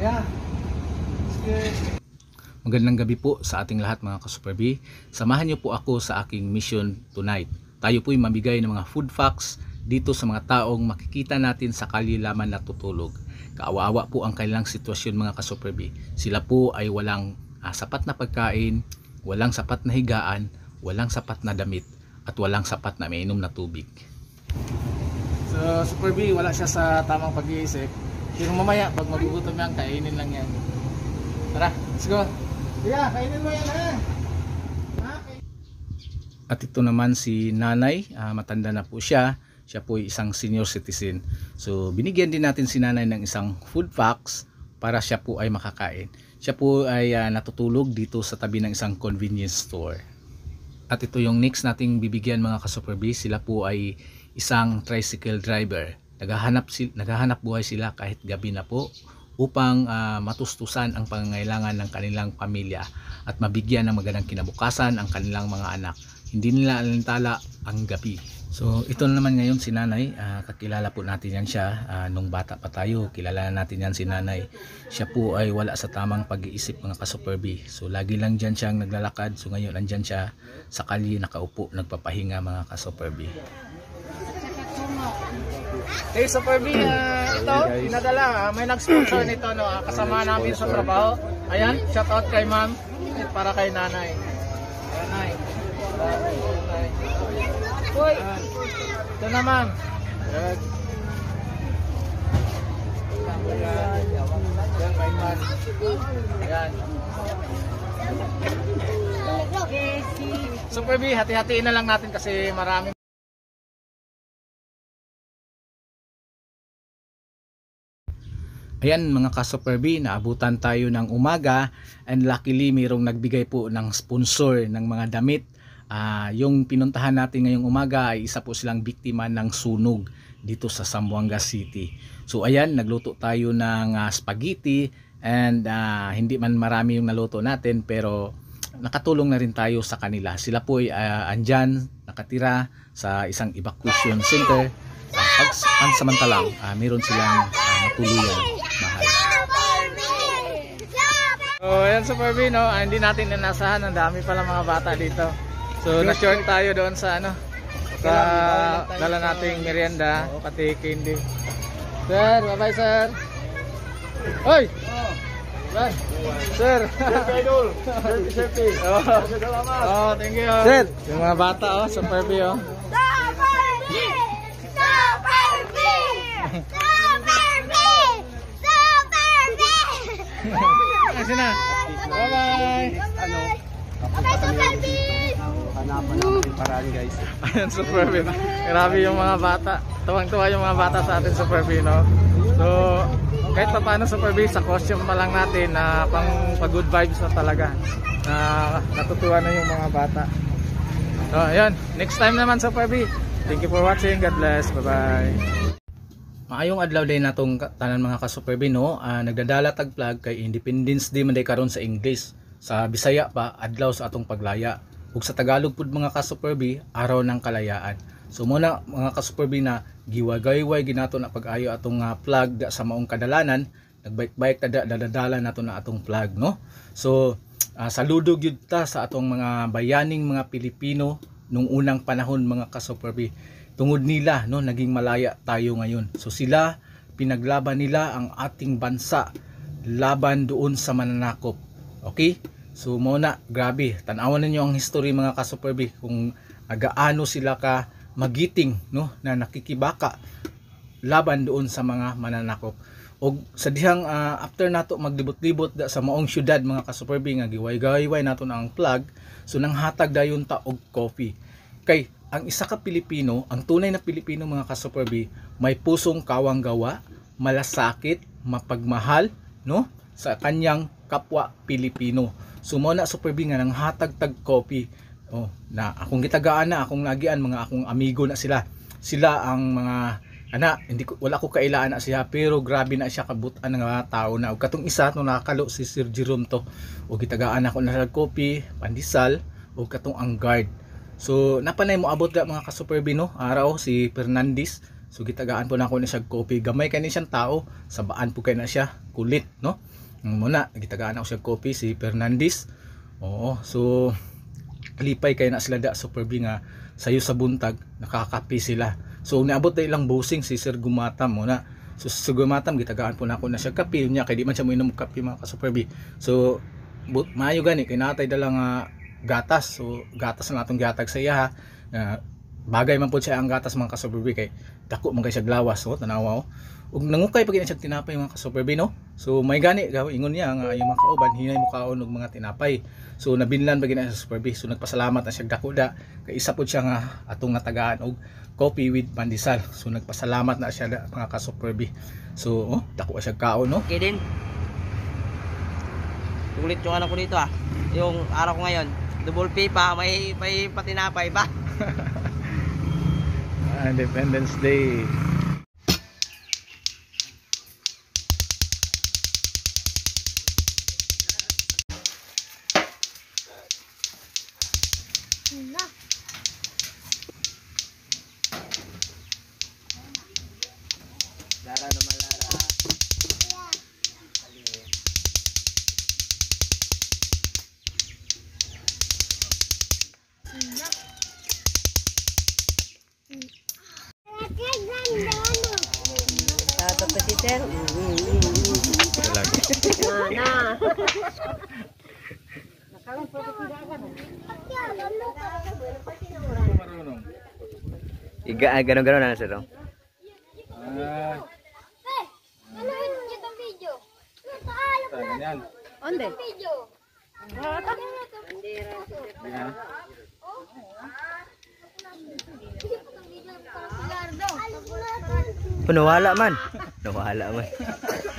Yeah. Magandang gabi po sa ating lahat mga ka-Super B. Samahan niyo po ako sa aking mission tonight. Tayo po'y mamigay ng mga food facts dito sa mga taong makikita natin sa kalye lamang natutulog. Kaawa-awa po ang kanilang sitwasyon mga ka-Super B. Sila po ay walang sapat na pagkain, walang sapat na higaan, walang sapat na damit, at walang sapat na mainom na tubig. So Super B, wala siya sa tamang pag-iisip. Pero mamaya pag magugutom yan, kainin lang yan. Tara, let's go. Yeah, kainin mo yan ha. At ito naman si nanay, matanda na po siya. Siya po ay isang senior citizen. So binigyan din natin si nanay ng isang food facts para siya po ay makakain. Siya po ay natutulog dito sa tabi ng isang convenience store. At ito yung next nating bibigyan mga ka-Super B. Sila po ay isang tricycle driver. Naghahanap buhay sila kahit gabi na po upang matustusan ang pangangailangan ng kanilang pamilya at mabigyan ng magandang kinabukasan ang kanilang mga anak. Hindi nila alintala ang gabi. So ito naman ngayon si nanay. Kakilala po natin yan siya nung bata pa tayo. Kilala natin yan si nanay. Siya po ay wala sa tamang pag-iisip mga ka-Super B. So lagi lang dyan siyang naglalakad. So ngayon andyan siya sa kalye nakaupo nagpapahinga mga ka-Super B. Hey Super B, ito, pinadala, may nag-sponsor nito, no, kasama namin sa trabaho. Ayan, shout out kay ma'am, para kay nanay. Nanay. Uy, ito na ma'am. Ayan, kay ma'am. Ayan. Super B, hati-hatiin na lang natin kasi marami. Ayan mga ka-Super B, naabutan tayo ng umaga and luckily mayroong nagbigay po ng sponsor ng mga damit. Yung pinuntahan natin ngayong umaga ay isa po silang biktima ng sunog dito sa Zamboanga City. So ayan, nagluto tayo ng spaghetti and hindi man marami yung naluto natin pero nakatulong na rin tayo sa kanila. Sila po ay andyan, nakatira sa isang evacuation center. Pansamantalang meron silang matuluyan mahal. So ayan Super B, no? Hindi natin nanasahan, ang dami pala mga bata dito. So na-short tayo doon sa sa dala nating merienda, pati candy. Sir, bye-bye sir. Hoy! Bye. Sir. Idol. Safety. Oh, thank you. Sir, yung mga bata Super B Kasi na. Bye-bye. Okay, Super B! Hanapan natin paraan guys. Ayan, Super B. Grabe yung mga bata. Tuwang-tuwa yung mga bata sa atin, Super B, no? So, kahit pa paano, Super B, sa costume pa lang natin na pag-good vibes na talaga. Natutuwa na yung mga bata. So, ayan. Next time naman, Super B. Thank you for watching. God bless. Bye-bye. maayong adlaw din natong tanan mga ka-Super B, no? Nagdadala tag flag kay Independence Day man day karon sa English. Sa Bisaya pa adlaw sa atong paglaya. Ug sa Tagalog pud mga ka-Super B, araw ng kalayaan. So muna mga ka-Super B na giwagayway ginato na pag-ayo atong flag sa maong kadalanan, nagbike-bike dadala nato na atong flag, no? So saludo gyud ta sa atong mga bayaning mga Pilipino nung unang panahon mga ka-Super B. Tungod nila, no, naging malaya tayo ngayon. So sila, pinaglaban nila ang ating bansa laban doon sa mananakop. Okay? So muna, grabe, tanawan ninyo ang history mga ka-Super B kung gaano sila ka magiting, no, na nakikibaka laban doon sa mga mananakop. O sa dihang after nato maglibot-libot sa maong syudad mga ka-Super B nga giway-gayway nato na ang flag, so nang hatag dayon ta og coffee. Kay ang isa ka Pilipino, ang tunay na Pilipino mga ka-Super B, may pusong kawang-gawa, malasakit, mapagmahal, no, sa kanyang kapwa Pilipino. So mo na Super B nga nang hatag tag coffee. Oh, na akong gitagaan na, akong nagian, mga akong amigo na sila. Sila ang mga wala ko kailaan na siya, pero grabe na siya kabutan nga tao na. Ug katong isa no nakakalo si Sir Jerome to. O gitagaan ako na tag coffee, pandesal, o katong ang guard. So napanay mo abot ga mga ka-Super B, no? Araw si Fernandez So gitagaan po na ako na siya kopi. Gamay kay ni siyang tao, sabaan po kay na siya, kulit, no? Muna gitagaan ako siya kopi si Fernandez. Oo, so lipay kay na sila da Super B nga sayo sa buntag nakakapi sila. So niabot na ilang bossing si Sir Gumatam muna. So Sir Gumatam gitagaan po na ako na siya kapi niya kay di man siya moinom kapi mga ka-Super B. So maayo gani kay natay dalang gatas. So gatas na natong gihatag sa iya ha. Bagay man po siya ang gatas mga ka-Super B kay dako man kay siya glawas. So tanawa ug nangukay pag siya tinapay mga ka-Super B, no? So may gani ingon niya nga yung mga kauban hinay mo kaon og mga tinapay. So nabinlan pag sa Super B. So nagpasalamat na siya dako da kay isa po siya nga atong natagaan og coffee with pandesal. So nagpasalamat na siya da, mga ka-Super B. So dako siya kaon, no? Okay din. Ulit yung ano ko dito yung araw ko ngayon. Double pay pa, may patinapay ba? Independence Day. Lara naman Lara. Tato pa si Sir. Mana? Ganun-ganun na sir. Ganyan. Onde? Nawala man.